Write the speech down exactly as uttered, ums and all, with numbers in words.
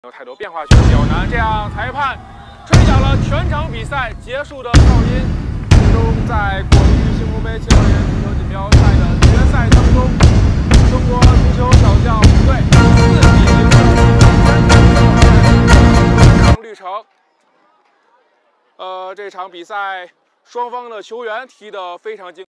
没有太多变化球较难，这样裁判吹响了全场比赛结束的哨音。最终在国羽幸福杯青少年足球锦标赛的决赛当中，中国足球小将五队四比零全场绿城。呃，这场比赛双方的球员踢得非常精。